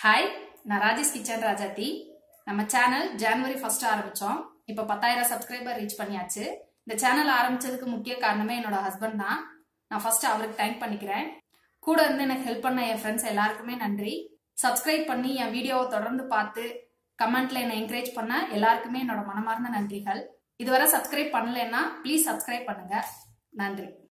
Hi, நான் Rajesh kitchen Rajathi. நம்ம channel ஜனவரி 1 ஆரம்பிச்சோம். இப்போ 10,000 சப்ஸ்கிரைபர் ரீச் பண்ணியாச்சு. இந்த சேனல் ஆரம்பிச்சதுக்கு முக்கிய காரணமே என்னோட ஹஸ்பண்ட் தான். நான் ஃபர்ஸ்ட் அவருக்கு தேங்க் பண்ணிக்கிறேன். கூட இருந்து எனக்கு ஹெல்ப் பண்ண என் ஃப்ரெண்ட்ஸ் எல்லாருக்குமே நன்றி. சப்ஸ்கிரைப் பண்ணி என் வீடியோவை தொடர்ந்து பார்த்து கமெண்ட்ல என்னை என்கரேஜ் பண்ண எல்லாருக்குமே என்னோட மனமார்ந்த நன்றிகள். இதுவரை சப்ஸ்கிரைப் பண்ணலைன்னா ப்ளீஸ் சப்ஸ்கிரைப் பண்ணுங்க. நன்றி.